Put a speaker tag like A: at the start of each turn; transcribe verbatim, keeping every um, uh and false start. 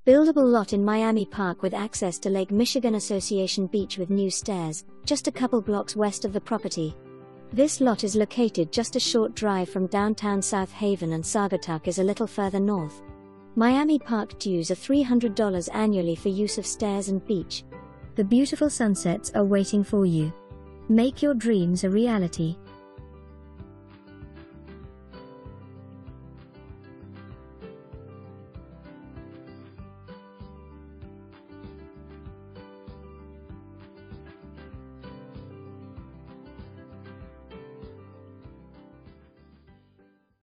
A: Buildable lot in Miami Park with access to Lake Michigan Association Beach with new stairs, just a couple blocks west of the property. This lot is located just a short drive from downtown South Haven, and Saugatuck is a little further north. Miami Park dues are three hundred dollars annually for use of stairs and beach. The beautiful sunsets are waiting for you. Make your dreams a reality.